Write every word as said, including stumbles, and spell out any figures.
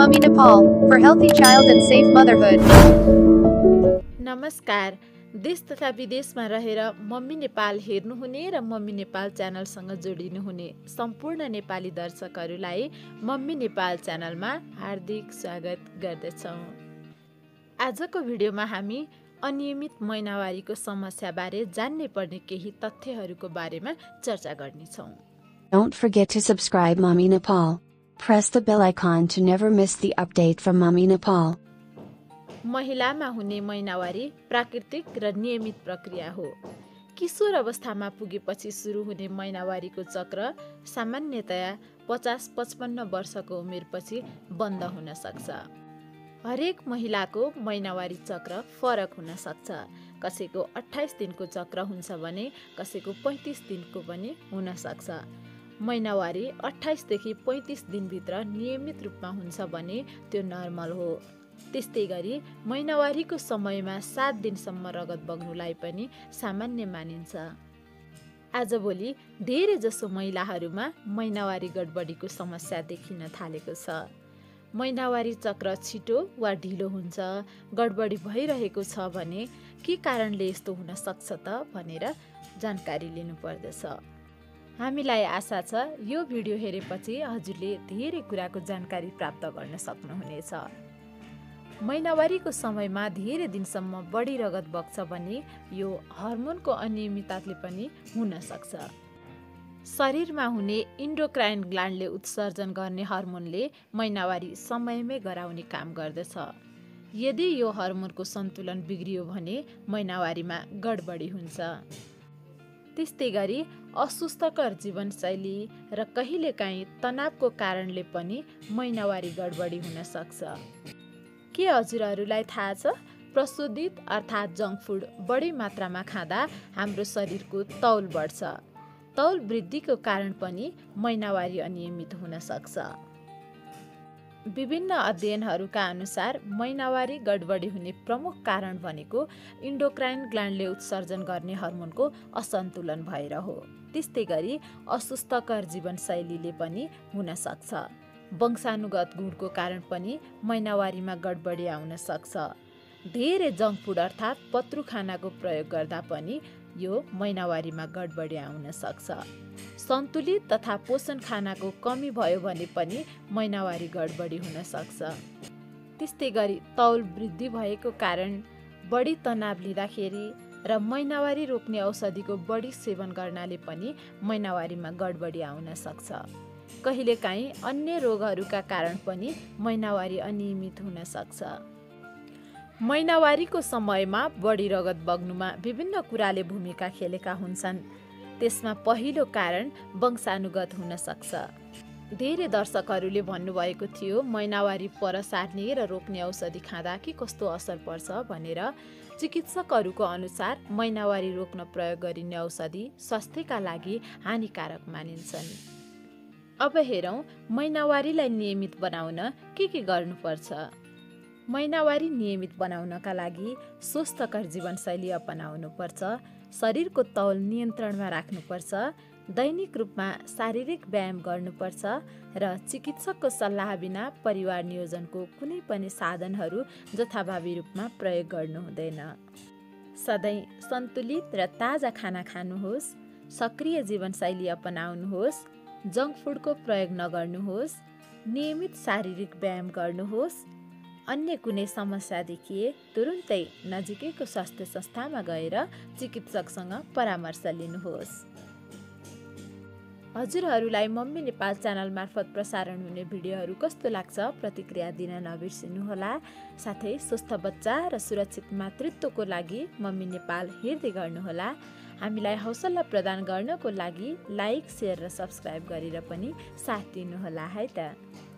Mummy Nepal for healthy child and safe motherhood. नमस्कार। देश तथा विदेशमा रहेर मम्मी नेपाल हेर्नुहुने र मम्मी नेपाल च्यानलसँग जोडिनुहुने सम्पूर्ण नेपाली दर्शकहरूलाई मम्मी नेपाल च्यानलमा हार्दिक स्वागत गर्दछौँ। आजको भिडियोमा हामी अनियमित महिनावारीको समस्याबारे जान्नै पर्ने केही तथ्यहरूको बारेमा चर्चा गर्नेछौँ। Don't forget to subscribe Mommy Nepal. Press the bell icon to never miss the update from Mommy Nepal. महिलामा हुने महिनावारी प्राकृतिक र नियमित प्रक्रिया हो। किशोर अवस्थामा पुगेपछि सुरु हुने महिनावारीको चक्र सामान्यतया पचास पचपन्न वर्षको उमेरपछि बन्द हुन सक्छ। हरेक महिलाको महिनावारी चक्र फरक हुन सक्छ। कसैको अट्ठाइस दिनको चक्र हुन्छ भने कसैको पैँतिस दिनको पनि हुन सक्छ। महिनावारी अट्ठाइस देखि पैँतिस दिनभित्र नियमित रूपमा हुन्छ भने त्यो नर्मल हो। त्यस्तै गरी महिनावारीको समयमा सात दिनसम्म रगत बग्नुलाई पनि सामान्य मानिन्छ। आजभोलि धेरै जसो महिलाहरूमा महिनावारी गडबडीको समस्या देखिन थालेको छ। महिनावारी चक्र छिटो वा ढिलो हुन्छ, गडबडी भइरहेको छ भने के कारणले यस्तो हुन सक्छ त भनेर जानकारी लिनु पर्दछ। हामीलाई आशा छ यो भिडियो हेरेपछि हजुरले धेरै कुराको जानकारी प्राप्त गर्न सक्नुहुनेछ। महिनावारीको समयमा धेरै दिनसम्म बढी रगत बग्छ भने यो हर्मोनको अनियमितताले पनि हुन सक्छ। शरीरमा हुने इन्डोक्राइन ग्ल्यान्डले उत्सर्जन गर्ने हर्मोनले महिनावारी समयमै गराउने काम गर्दछ। यदि यो हर्मोनको सन्तुलन बिग्रियो भने महिनावारीमा गडबडी हुन्छ। त्यस्तै गरी अस्वस्थकर जीवनशैली र कहिलेकाहीँ तनावको कारणले पनि महिनावारी गडबडी हुन सक्छ। के हजुरहरूलाई थाहा छ प्रशोधित अर्थात् जङ्क फुड बढी मात्रामा खाँदा हाम्रो शरीरको तौल बढ्छ। तौल वृद्धिको कारण पनि महिनावारी अनियमित हुन सक्छ। विभिन्न अध्ययनहरूका अनुसार महिनावारी गडबडी हुने प्रमुख कारण भनेको इन्डोक्राइन ग्ल्यान्डले उत्सर्जन गर्ने हर्मोनको असन्तुलन भएर हो। त्यस्तै गरी अस्वस्थकर जीवनशैलीले पनि हुन सक्छ। वंशानुगत गुणको कारण पनि महिनावारीमा गडबडी आउन सक्छ। धेरै जङ्क फुड अर्थात् पत्रु खानाको प्रयोग गर्दा पनि यो महिनावारीमा गडबडी आउन सक्छ। सन्तुलित तथा पोषण खानाको कमी भयो भने पनि महिनावारी गडबडी हुन सक्छ। त्यस्तै गरी तौल वृद्धि भएको कारण, बढी तनाव लिँदाखेरि र महिनावारी रोक्ने औषधिको बढी सेवन गर्नाले पनि महिनावारीमा गडबडी आउन सक्छ। कहिलेकाहीँ अन्य रोगहरूका कारण पनि महिनावारी अनियमित हुन सक्छ। महिनावारीको समयमा बढी रगत बग्नुमा विभिन्न कुराले भूमिका खेलेका हुन्छन्। त्यसमा पहिलो कारण वंशानुगत हुन सक्छ। धेरै दर्शकहरूले भन्नुभएको थियो महिनावारी पर सार्ने र रोक्ने औषधि खाँदा के कस्तो असर पर्छ भनेर। चिकित्सकहरूको अनुसार महिनावारी रोक्न प्रयोग गरिने औषधि स्वास्थ्यका लागि हानिकारक मानिन्छन्। अब हेरौँ महिनावारीलाई नियमित बनाउन के के गर्नुपर्छ। महिनावारी नियमित बनाउनका लागि स्वस्थकर जीवनशैली अपनाउनुपर्छ, शरीरको तौल नियन्त्रणमा राख्नुपर्छ, दैनिक रूपमा शारीरिक व्यायाम गर्नुपर्छ र चिकित्सकको सल्लाह बिना परिवार नियोजनको कुनै पनि साधनहरू जथाभावी रूपमा प्रयोग गर्नु हुँदैन। सधैँ सन्तुलित र ताजा खाना खानुहोस्, सक्रिय जीवनशैली अपनाउनुहोस्, जङ्क फुडको प्रयोग नगर्नुहोस्, नियमित शारीरिक व्यायाम गर्नुहोस्। अन्य कुनै समस्या देखिए तुरुन्तै नजिकैको स्वास्थ्य संस्थामा गएर चिकित्सकसँग परामर्श लिनुहोस्। हजुरहरूलाई मम्मी नेपाल च्यानल मार्फत प्रसारण हुने भिडियोहरू कस्तो लाग्छ प्रतिक्रिया दिन नबिर्सिनुहोला। साथै स्वस्थ बच्चा र सुरक्षित मातृत्वको लागि मम्मी नेपाल हेर्दै गर्नुहोला। हामीलाई हौसला प्रदान गर्नको लागि लाइक, सेयर र सब्सक्राइब गरेर पनि साथ दिनुहोला है त।